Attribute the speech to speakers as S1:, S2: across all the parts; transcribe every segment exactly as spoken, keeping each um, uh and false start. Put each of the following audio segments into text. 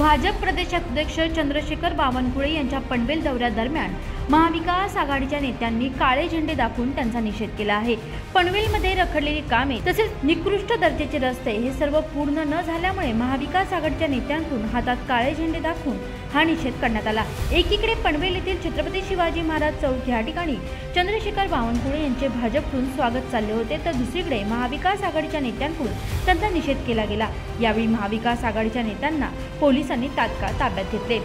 S1: भाजप प्रदेशाध्यक्ष चंद्रशेखर बावनकुळे यांच्या पनवेल दौऱ्यादरम्यान महाविकास आघाडीच्या नेत्यांनी काळे झेंडे दाखवून त्यांचा निषेध केला आहे। पनवेलमध्ये रखडलेली कामे तसेच निकृष्ट दर्जाचे रस्ते हे सर्व पूर्ण न झाल्यामुळे महाविकास आघाडीच्या नेत्यांकडून हातात काळे झेंडे दाखवून हा निषेध करण्यात आला। एकीकडे पनवेल येथील छत्रपती शिवाजी महाराज चौक या ठिकाणी चंद्रशेखर बावनकुळे यांचे भाजपकडून स्वागत चालले होते, तर दुसरीकडे महाविकास आघाडीच्या नेत्यांकडून त्यांचा निषेध केला गेला। यावेळी महाविकास आघाडीच्या नेत्यांना पोलिसांनी तात्काळ ताब्यात घेतले।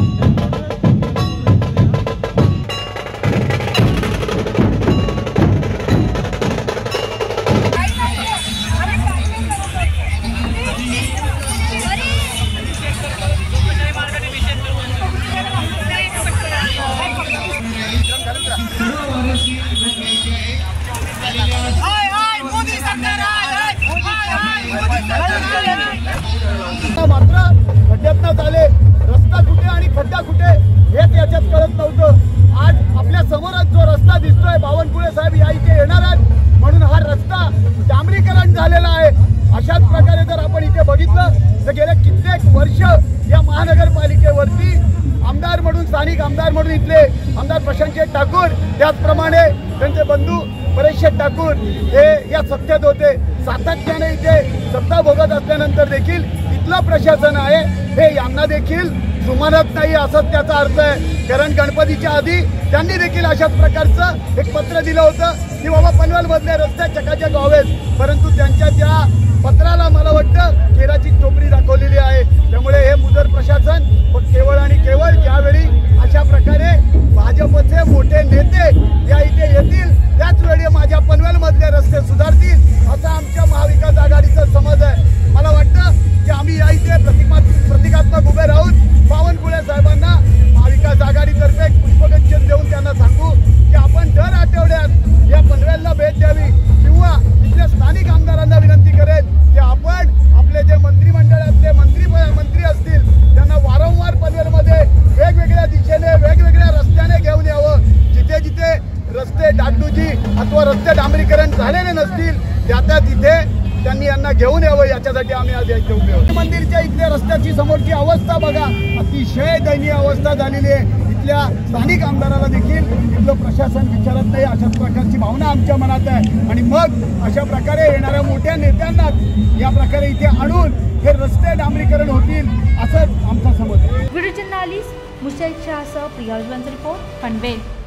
S2: मात्र खड्ड्यात आले, रस्ता कुठे आणि खड्डा कुठे हेच याच्यात कळत नव्हतं। आज आपल्या समोरच जो रस्ता दिसतोय, बावनकुळे साहेब या इथे येणार आहेत म्हणून हा रस्ता डांबरीकरण झालेला आहे। अशाच प्रकारे जर आपण इथे बघितलं तर गेले कित्येक वर्ष या महानगरपालिकेवरती आमदार म्हणून स्थानिक आमदार म्हणून इथले आमदार प्रशांत ठाकूर, त्याचप्रमाणे त्यांचे बंधू परेश ठाकूर हे या सत्तेत होते। सातत्याने इथे सत्ता भोगत असल्यानंतर देखील इथलं प्रशासन आहे हे यांना देखील जुमानत नाही, असंच त्याचा अर्थ आहे। कारण गणपतीच्या आधी त्यांनी देखील अशाच प्रकारचं एक पत्र दिलं होतं की बाबा पनवेलमधले रस्ते चकाचक व्हावेत, परंतु त्यांच्या त्या पत्राला मला वाटतं केराची टोपरी दाखवलेली आहे। त्यामुळे हे मुजर प्रशासन केवळ आणि केवळ ज्यावेळी अशा प्रकारे भाजपचे मोठे नेते या इथे येतील त्याच वेळी माझ्या पनवेलमधले रस्ते सुधारतील असं आमच्या महाविकास आघाडीचा समज आहे। मला वाटतं की आम्ही या इथे प्रतिकात्मक प्रतिकात्मक उभे राहून बावनकुळे साहेबांना महाविकास आघाडीतर्फे पुष्पगुच्छ देऊन त्यांना सांगू की आपण दर आठवड्यात या पनवेलला भेट द्यावी किंवा इथल्या स्थानिक आमदारांना विनंती करेन की आपण आपले जे मंत्रिमंडळातले मंत्री मंत्री असतील त्यांना वारंवार पनवेलमध्ये वेगवेगळ्या दिशेने वेगवेगळ्या रस्त्याने घेऊन यावं। जिथे जिथे रस्ते डागडुजी अथवा रस्ते डांबरीकरण झालेले नसतील त्या त्या तिथे त्यांनी यांना घेऊन यावं, याच्यासाठी आम्ही आज इथे उभे आहोत। मंदिरच्या इथल्या रस्त्याची समोरची अवस्था बघा, अतिशय दयनीय अवस्था झालेली आहे। इथल्या स्थानिक आमदाराला देखील इथलं प्रशासन विचारत नाही, अशाच प्रकारची भावना आमच्या मनात आहे। आणि मग अशा प्रकारे येणाऱ्या मोठ्या नेत्यांना या प्रकारे इथे आणून हे रस्ते डांबरीकरण होतील असंच आमचा समज आहे।
S1: व्हिडिओ जर्नलिस्ट मुशैद शाहसह प्रिया रिपोर्ट पनवेल।